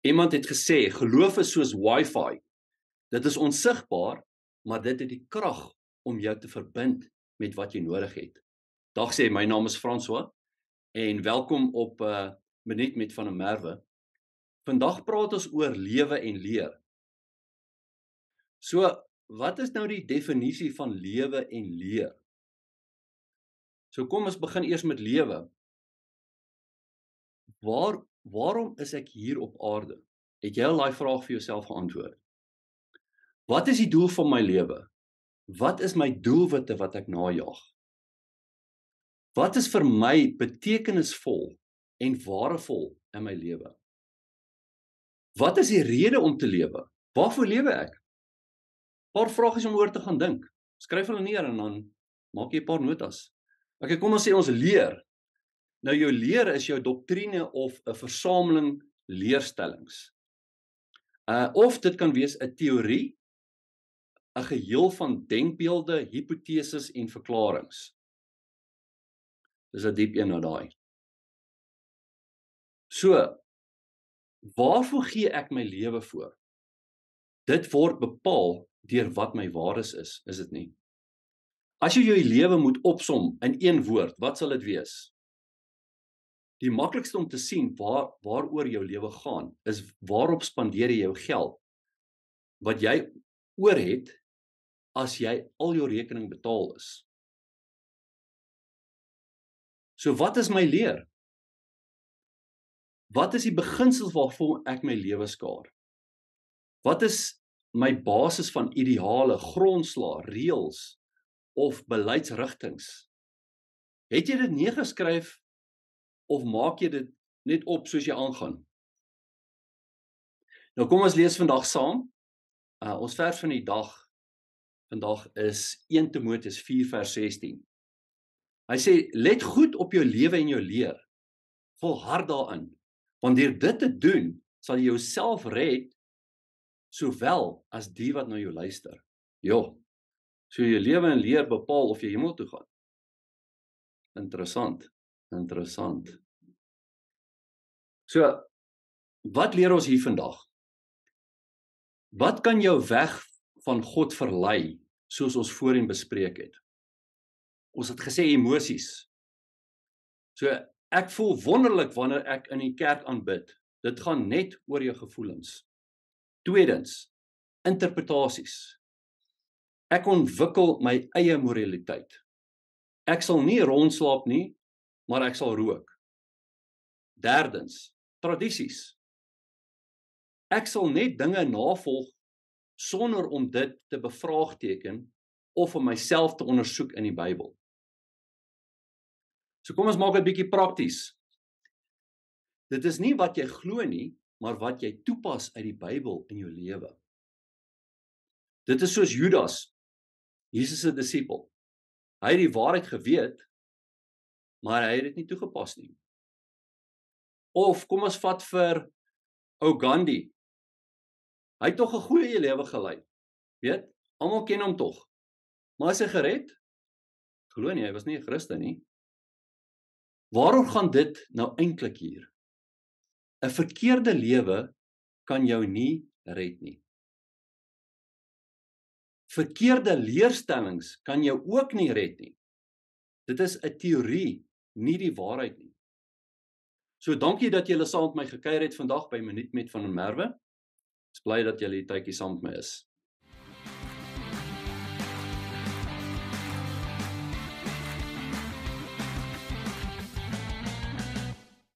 Iemand het gesê, geloof is soos wifi. Dit is onsigbaar, maar dit het die krag om jou te verbind met wat jy nodig het. Dag sê, my naam is François en welkom op Minuut met van 'n Merwe. Vandag praat ons oor lewe en leer. So, wat is nou die definisie van lewe en leer? So kom ons begin eers met lewe. Waarom is ek hier op aarde? Het jy al daai vraag vir jouself geantwoord? Wat is die doel van my lewe? Wat is my doelwitte wat ek najag? Wat is vir my betekenisvol en waardevol in my lewe? Wat is die rede om te lewe? Waarvoor lewe ek? 'n Paar vragies om oor te gaan dink. Skryf hulle neer en dan maak jy 'n paar notas. Okay, kom ons sê ons leer. Nou jou leer is jou doktrine of 'n versameling leerstellings. Of dit kan wees 'n teorie, 'n geheel van denkbeelde, hipoteses en verklaringe. Dis 'n diep een na daai. So, waarvoor gee ek my lewe voor? Dit word bepaal deur wat my waardes is dit nie? As jy jou lewe moet opsom in een woord, wat sal dit wees? Die maklikste om te sien waaroor jou lewe gaan, is waarop spandeer jy jou geld, wat jy oor het, as jy al jou rekening betaal is. So wat is my leer? Wat is die beginsels waarvoor ek my lewe skaar? Wat is my basis van ideale, grondslae, reëls of beleidsrigtings? Het jy dit neergeskryf of maak jy dit net op soos jy aangaan? Nou kom ons lees vandag saam. Ons vers van die dag vandag is 1 Timoteus 4 vers 16. Hy sê, let goed op jou lewe en jou leer. Volhard daarin, want deur dit te doen, sal jy jouself red, sowel as die wat na jou luister. So jou lewe en leer bepaal of jy hemel toe gaan. Interessant. So, wat leer ons hier vandag? Wat kan jou weg van God verlei, soos ons voorheen bespreek het? Ons het gesê emosies. So, ek voel wonderlik wanneer ek in die kerk aanbid. Dit gaan net oor jou gevoelens. Tweedens, interpretasies. Ek ontwikkel my eie moraliteit. Ek sal nie rondslaap nie, maar ek sal rook. Derdens, tradisies. Ek sal net dinge navolg sonder om dit te bevraagteken of om myself te ondersoek in die Bybel. So kom ons maak dit bietjie prakties. Dit is nie wat jy glo nie, maar wat jy toepas uit die Bybel in jou lewe. Dit is soos Judas, Jesus se disipel. Hy het die waarheid geweet, maar hy het dit nie toegepas nie. Of kom ons vat vir ou Gandhi. Hy het tog 'n goeie lewe gelei. Weet, almal ken hom tog. Maar is hy gered? Glo nie, hy was nie 'n Christen nie. Waaroor gaan dit nou eintlik hier? 'n Verkeerde lewe kan jou nie red nie. Verkeerde leerstellings kan jou ook nie red nie. Dit is 'n teorie, nie die waarheid nie. So dankie dat julle saam met my gekuier het vandag by Minuut met van 'n Merwe. Ek is bly dat julle hier tydjie saam met my is.